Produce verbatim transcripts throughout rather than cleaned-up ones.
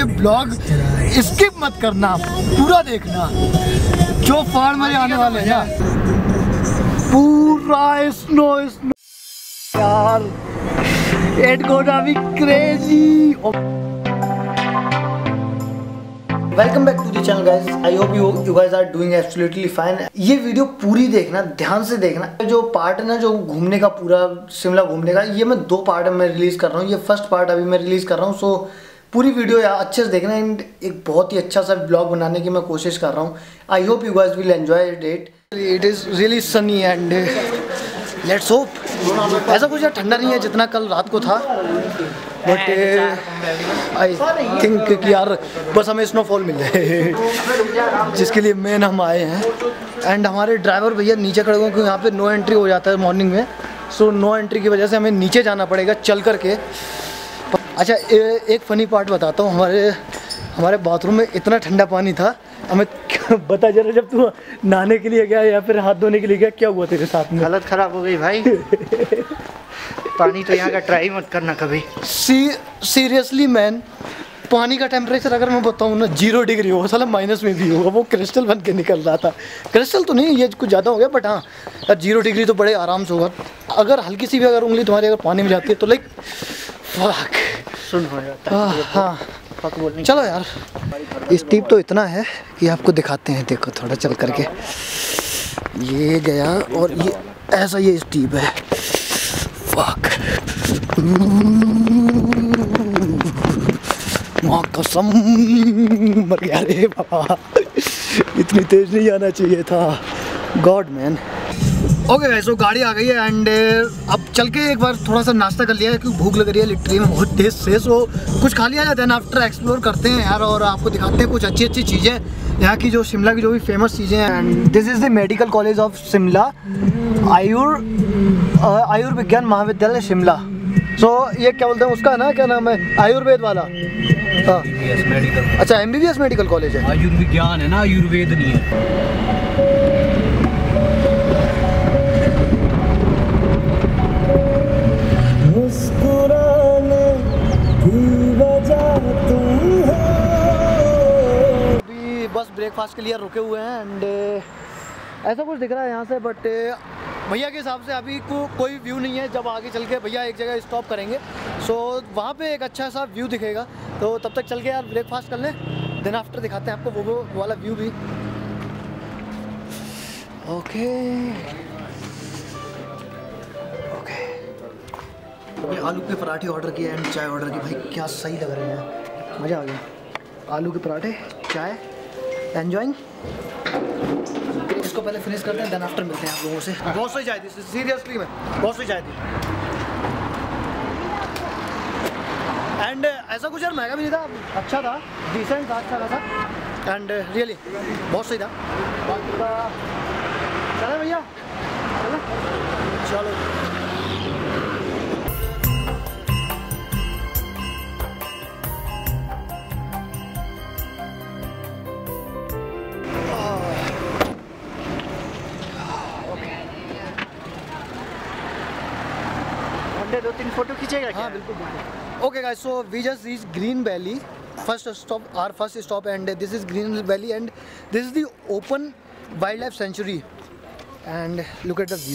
ये blog skip मत करना, पूरा देखना, जो फाड़ मजे आने वाले हैं ना। पूरा स्नो स्नो यार, it gonna be crazy. Welcome back to the channel guys, I hope you you guys are doing absolutely fine. ये वीडियो पूरी देखना, ध्यान से देखना। जो पार्ट है ना, जो घूमने का, पूरा शिमला घूमने का, ये मैं दो पार्ट में रिलीज कर रहा हूँ। ये फर्स्ट पार्ट अभी मैं रिलीज कर रहा हूँ, सो पूरी वीडियो यार अच्छे से देखना। एंड एक बहुत ही अच्छा सा ब्लॉग बनाने की मैं कोशिश कर रहा हूँ। I hope you guys will enjoy it. It is really sunny and let's hope ऐसा कुछ ठंडा नहीं है जितना कल रात को था, बट आई थिंक कि यार बस हमें स्नोफॉल मिल जाए जिसके लिए मेन हम आए हैं। एंड हमारे ड्राइवर भैया नीचे खड़े हुए क्योंकि यहाँ पे नो एंट्री हो जाता है मॉर्निंग में, सो नो एंट्री की वजह से हमें नीचे जाना पड़ेगा चल करके। अच्छा ए, एक फ़नी पार्ट बताता हूँ। हमारे हमारे बाथरूम में इतना ठंडा पानी था, हमें बता जरा, जब तू नहाने के लिए गया या फिर हाथ धोने के लिए गया, क्या हुआ तेरे साथ में? हालत ख़राब हो गई भाई। पानी तो यहाँ का ट्राई मत करना कभी। सी सीरियसली मैन, पानी का टेम्परेचर अगर मैं बताऊँ ना, जीरो डिग्री होगा, साला माइनस में भी होगा। वो क्रिस्टल बन के निकल रहा था। क्रिस्टल तो नहीं, ये कुछ ज़्यादा हो गया, बट हाँ यार जीरो डिग्री तो बड़े आराम से होगा। अगर हल्की सी भी अगर उंगली तुम्हारी अगर पानी में जाती है तो लाइक फक सुन हो जाता है। हाँ फक बोलने। चलो यार, स्टीप तो इतना है कि आपको दिखाते हैं, देखो थोड़ा चल करके। ये गया और ये ऐसा ये स्टीप है। फक माँ कसम, मर गया रे बाबा, इतनी तेज नहीं आना चाहिए था। God man. ओके गाइस, तो गाड़ी आ गई है एंड अब चल के एक बार थोड़ा सा नाश्ता कर लिया है क्योंकि भूख लग रही है लिटरली में बहुत तेज से। सो कुछ खा लिया जाता है ना, आफ्टर एक्सप्लोर करते हैं यार, और आपको दिखाते हैं कुछ अच्छी अच्छी चीज़ें यहाँ की, जो शिमला की जो भी फेमस चीज़ें हैं। And this is the medical college of Shimla, आयुर आयुर्विज्ञान महाविद्यालय शिमला। सो so, ये क्या बोलते हैं उसका ना, क्या नाम है, आयुर्वेद वाला? हाँ मेडिकल। अच्छा M B B S medical college है। आयुर्विज्ञान है ना, आयुर्वेद नहीं है। अभी बस ब्रेकफास्ट के लिए रुके हुए हैं एंड ऐसा कुछ दिख रहा है यहाँ से, बट भैया के हिसाब से अभी को कोई व्यू नहीं है। जब आगे चल के भैया एक जगह स्टॉप करेंगे, सो वहाँ पे एक अच्छा सा व्यू दिखेगा, तो तब तक चल के यार ब्रेकफास्ट कर लें, देन आफ्टर दिखाते हैं आपको वो वो वाला व्यू भी। ओके ओके, अभी आलू के पराठे ऑर्डर किए एंड चाय ऑर्डर की। भाई क्या सही लग रहे हैं, मज़ा आ गया। आलू के पराठे, चाय, एंजॉइंग। इसको पहले फिनिश करते हैं, देन आफ्टर मिलते हैं आप लोगों से। बहुत सही चाय थी, सीरियसली में बहुत सही चाय थी। एंड ऐसा कुछ यार महंगा भी नहीं था, अच्छा था, डिसेंट था, अच्छा था एंड रियली बहुत सही था। चलो भैया, चलो दो तीन फोटो खींचेगा क्या? हाँ बिल्कुल बिल्कुल। Okay guys, so we just reach Green Valley, first stop, our first stop, and this is Green Valley and this is the open wild life sanctuary and look at the view.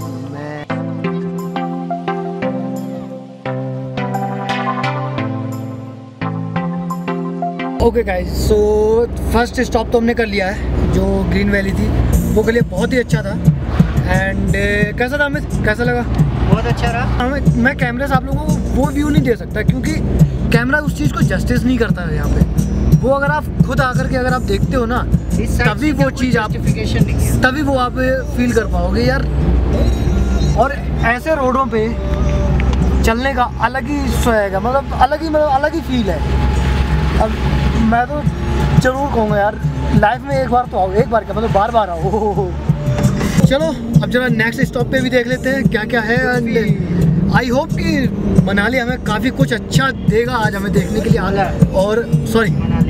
Okay guys, so first stop तो हमने कर लिया है, जो green valley थी वो के लिए बहुत ही अच्छा था। एंड uh, कैसा था अमित, कैसा लगा? बहुत अच्छा रहा। मैं, मैं कैमरे से आप लोगों को वो व्यू नहीं दे सकता क्योंकि कैमरा उस चीज़ को जस्टिस नहीं करता है यहाँ पे। वो अगर आप खुद आकर के अगर आप देखते हो ना, तभी वो चीज़ आप तभी वो आप फील कर पाओगे यार। और ऐसे रोडों पे चलने का अलग ही स्वैग है, मतलब अलग ही मतलब अलग ही फील है। अब मैं तो ज़रूर कहूँगा यार, लाइफ में एक बार तो आओ, एक बार क्या मतलब बार बार आओ। चलो अब जरा नेक्स्ट स्टॉप पे भी देख लेते हैं क्या क्या है। एंड आई होप कि मनाली हमें काफ़ी कुछ अच्छा देगा आज हमें देखने के लिए आ रहा है। और सॉरी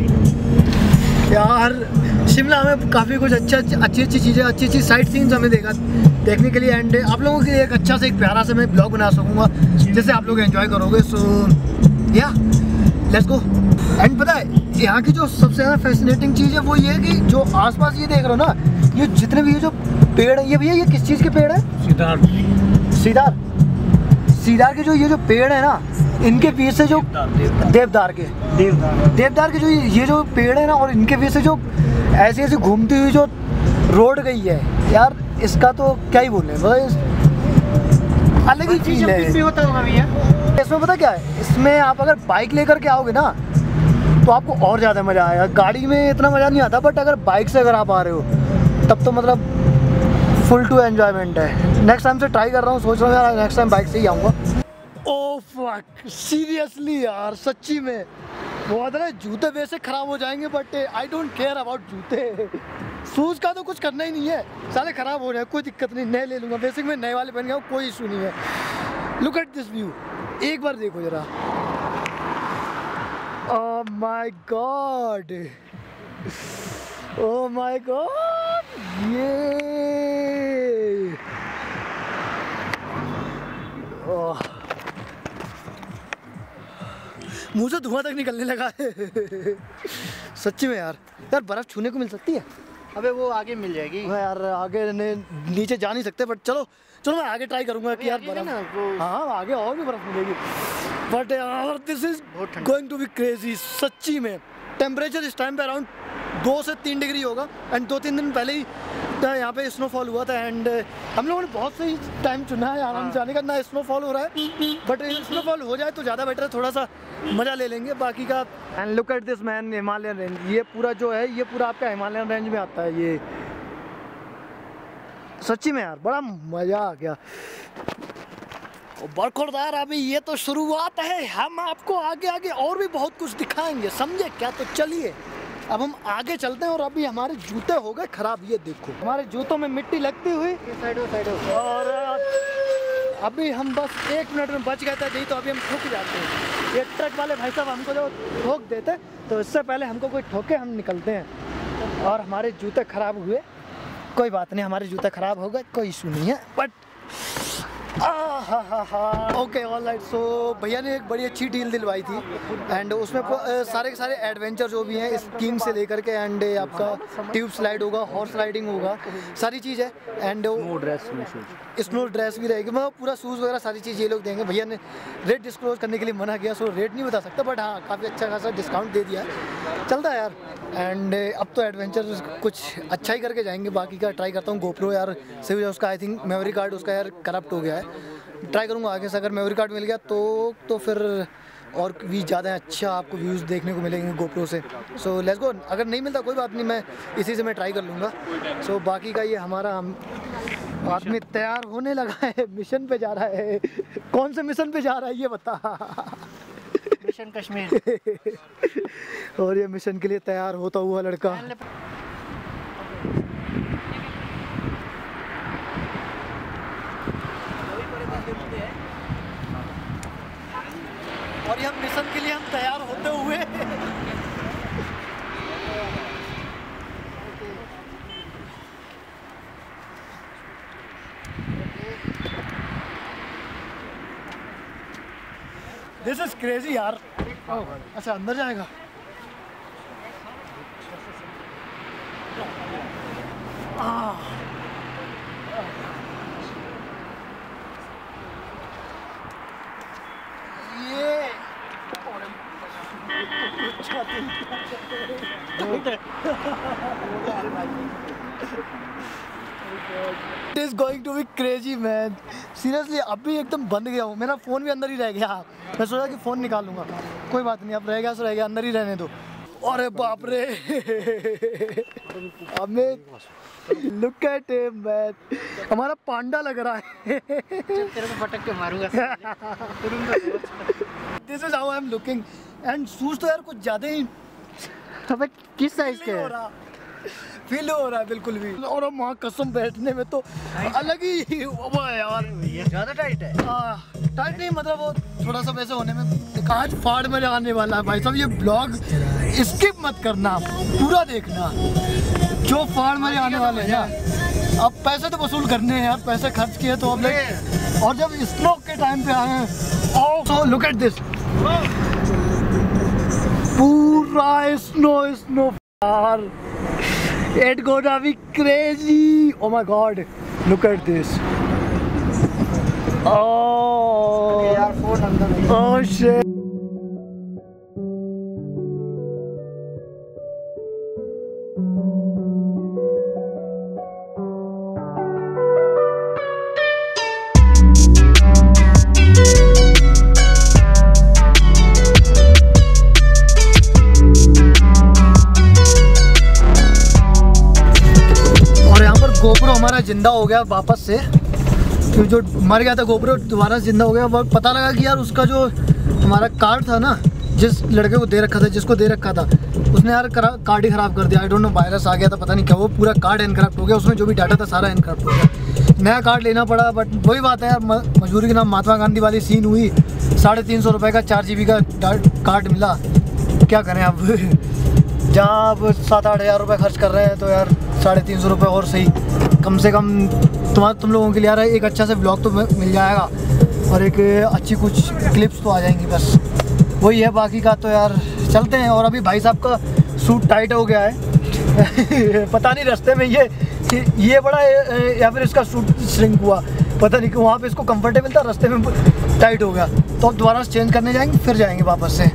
यार, शिमला हमें काफ़ी कुछ अच्छा अच्छी अच्छी चीज़ें, अच्छी अच्छी साइट सीन्स हमें देगा देखने के लिए। एंड आप लोगों के लिए एक अच्छा से एक प्यारा से मैं ब्लॉग बना सकूँगा जिससे आप लोग एंजॉय करोगे। सो या लेट्स गो। एंड पता है यहाँ की जो सबसे ज़्यादा फैसिनेटिंग चीज़ है वो ये है कि जो आसपास ये देख रहे हो ना, ये जितने भी ये जो पेड़ है, ये भैया ये किस चीज़ के पेड़ है? सीतार सीतार सीतार के जो ये जो पेड़ है ना, इनके बीच से जो देवदार के देवदार देवदार के जो ये जो पेड़ है ना, और इनके बीच से जो ऐसी ऐसी घूमती हुई जो रोड गई है यार, इसका तो क्या ही बोले बस, अलग ही चीज़ है। भी होता होगा भैया इसमें पता क्या है, इसमें आप अगर बाइक लेकर के आओगे ना तो आपको और ज़्यादा मज़ा आएगा। गाड़ी में इतना मज़ा नहीं आता, बट अगर बाइक से अगर आप आ रहे हो तब तो मतलब फुल टू एन्जॉयमेंट है। नेक्स्ट टाइम से ट्राई कर रहा हूँ, सोच रहा हूँ यार नेक्स्ट टाइम बाइक से ही आऊँगा। ओह फक, सीरियसली यार सच्ची में बहुत है। जूते वैसे ख़राब हो जाएंगे but I don't care about जूते। शूज़ का तो कुछ करना ही नहीं है, सारे ख़राब हो जाए कोई दिक्कत नहीं, नए ले लूँगा। बेसिक में नए वाले पहन गया हूँ, कोई इशू नहीं है। लुक एट दिस व्यू, एक बार देखो जरा। Oh my god, oh my god, ये ओह मुँह से धुआं तक निकलने लगा है। सच्ची में यार, यार बर्फ़ छूने को मिल सकती है? अबे वो आगे मिल जाएगी। हाँ यार आगे ने, नीचे जा नहीं सकते, बट चलो चलो मैं आगे ट्राई करूंगा कि यार बर्फ, हाँ आगे और भी बर्फ मिलेगी। बट यार this is going to be crazy सच्ची में। टेम्परेचर इस टाइम पे अराउंड दो से तीन डिग्री होगा। एंड दो तीन दिन पहले ही यहाँ पे स्नोफॉल हुआ था। एंड हम लोगों ने बहुत सही टाइम चुना है आराम से आने का। ना स्नोफॉल हो रहा है, बट स्नोफॉल हो जाए तो ज़्यादा बेटर है, थोड़ा सा मज़ा ले लेंगे बाकी का। And look at this man, Himalayan range, ये पूरा जो है ये पूरा आपका हिमालयन रेंज में आता है। ये सच्ची में यार बड़ा मज़ा आ गया। बरखुरदार अभी ये तो शुरुआत है, हम आपको आगे आगे और भी बहुत कुछ दिखाएंगे, समझे क्या? तो चलिए अब हम आगे चलते हैं। और अभी हमारे जूते हो गए खराब, ये देखो हमारे जूतों में मिट्टी लगती हुई। साइडो साइडो और अभी हम बस एक मिनट में बच गए थे, नहीं तो अभी हम ठुक जाते हैं। ये ट्रक वाले भाई साहब हमको जो ठोक देते, तो इससे पहले हमको कोई ठोके हम निकलते हैं। और हमारे जूते खराब हुए, कोई बात नहीं, हमारे जूते खराब हो गए, कोई इशू नहीं है। But okay all right. So भैया ने एक बड़ी अच्छी डील दिलवाई थी। एंड उसमें सारे के सारे एडवेंचर जो भी हैं, स्कीइंग से लेकर के, एंड आपका ट्यूब स्लाइड होगा, हॉर्स राइडिंग होगा, सारी चीज़ है। एंड ड्रेस में स्नो ड्रेस भी रहेगी, मतलब पूरा शूज़ वगैरह सारी चीज़ ये लोग देंगे। भैया ने रेट डिस्क्लोज करने के लिए मना किया, सो रेट नहीं बता सकता, बट हाँ काफ़ी अच्छा खासा डिस्काउंट दे दिया है, चलता है यार। एंड अब तो एडवेंचर कुछ अच्छा ही करके जाएंगे, बाकी का ट्राई करता हूँ। गोप्रो यार सिर्फ उसका आई थिंक मेमोरी कार्ड उसका यार करप्ट हो गया है, ट्राई करूँगा आगे से। अगर मेमोरी कार्ड मिल गया तो तो फिर और भी ज़्यादा अच्छा आपको व्यूज़ देखने को मिलेंगे गोप्रो से। So let's go. अगर नहीं मिलता कोई बात नहीं, मैं इसी से मैं ट्राई कर लूँगा। सो so, बाकी का ये हमारा आदमी तैयार होने लगा है, मिशन पे जा रहा है। कौन से मिशन पे जा रहा है ये बता? मिशन कश्मीर। और ये मिशन के लिए तैयार होता हुआ लड़का। और ये मिशन के लिए हम तैयार होते हुए दिस इज क्रेजी यार। अच्छा अंदर जाएगा। ये it is going to be crazy man, seriously. अभी एकदम बंद गया हूँ, मेरा फ़ोन भी अंदर ही रह गया। मैं सोचा कि फ़ोन निकाल लूँगा, कोई बात नहीं, अब रह गया सो रह गया, अंदर ही रहने दो। अरे बाप रे, हमें लुक एट हिम मैन, हमारा पांडा लग रहा है। तेरे को पटक के मारूंगा। This is how I am looking. And shoes तो यार कुछ ज़्यादा ही, अबे किस साइज के हो रहा फील हो रहा है बिल्कुल भी। और माँ कसम बैठने में तो अलग ही वो है यार, ज़्यादा टाइट है। टाइट नहीं मतलब वो थोड़ा सा वैसे होने में। आज फाड़ में आने वाला है भाई साहब, ये ब्लॉग स्किप मत करना, पूरा देखना। जो फाड़ में आने वाले हैं ना, अब पैसे तो वसूल करने हैं यार, पैसे खर्च किए तो अब ले। और जब स्नो के टाइम पे आए हैं, सो लुक एट दिस, पूरा स्नो स्नो यार, it gonna be crazy. Oh my god, look at this. Oh यार फोन अंदर। Oh shit. गोप्रो हमारा जिंदा हो गया वापस से, क्योंकि जो मर गया था गोप्रो दोबारा जिंदा हो गया। और पता लगा कि यार उसका जो हमारा कार्ड था ना, जिस लड़के को दे रखा था, जिसको दे रखा था, उसने यार कार्ड ही ख़राब कर दिया। आई डोंट नो, वायरस आ गया था, पता नहीं क्या, वो पूरा कार्ड इनकरप्ट हो गया, उसमें जो भी डाटा था सारा इनकरप्ट हो गया। नया कार्ड लेना पड़ा। बट वही बात है यार, मजबूरी के नाम महात्मा गांधी वाली सीन हुई। साढ़े तीन सौ रुपये का चार जी बी का कार्ड मिला, क्या करें अब। जहाँ आप सात आठ हज़ार रुपये खर्च कर रहे हैं तो यार साढ़े तीन सौ रुपये और सही, कम से कम तुम्हारा तुम लोगों के लिए यार एक अच्छा से ब्लॉग तो मिल जाएगा और एक अच्छी कुछ क्लिप्स तो आ जाएंगी, बस वही है। बाकी का तो यार चलते हैं। और अभी भाई साहब का सूट टाइट हो गया है पता नहीं रास्ते में ये ये बड़ा या फिर इसका सूट श्रिंक हुआ, पता नहीं क्यों। वहाँ पे इसको कंफर्टेबल था, रास्ते में टाइट हो गया, तो अब दोबारा चेंज करने जाएंगे, फिर जाएंगे वापस से।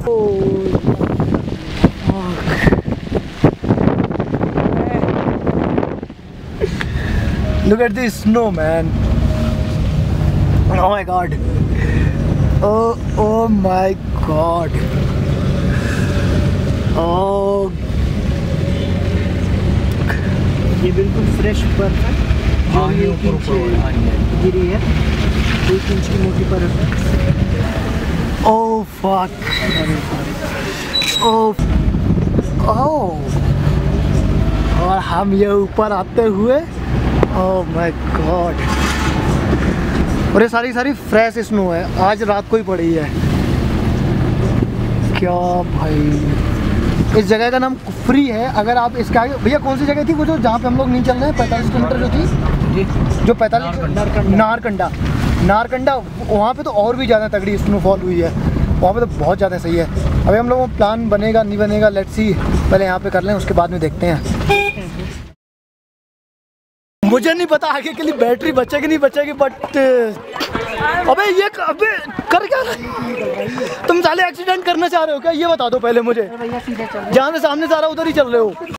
Look at this snow, man. Oh my god. Oh, oh my god. Oh. ये बिल्कुल फ्रेश बर्फ है जो एक इंच गिरी है, एक इंच की मोटी बर्फ है। Oh fuck. Oh. Oh. और हम ये ऊपर आते हुए, ओह माय गॉड। और ये सारी सारी फ्रेश स्नो है, आज रात को ही पड़ी है। क्या भाई, इस जगह का नाम कुफरी है। अगर आप इसके आगे, भैया कौन सी जगह थी वो जो जहाँ पे हम लोग नहीं चल रहे हैं, पैंतालीस किलोमीटर जो थी, जो पैंतालीस नारकंडा नारकंडा वहाँ पे तो और भी ज़्यादा तगड़ी स्नोफॉल हुई है, वहाँ पे तो बहुत ज़्यादा सही है। अभी हम लोगों को प्लान बनेगा नहीं बनेगा, लेट्स सी, पहले यहाँ पे कर लें, उसके बाद में देखते हैं। मुझे नहीं पता आगे के लिए बैटरी बचेगी नहीं बचेगी, बट अबे ये अबे कर क्या रहे तुम? साले एक्सीडेंट करना चाह रहे हो क्या? ये बता दो पहले मुझे। जहाँ से सामने से आ रहा उधर ही चल रहे हो।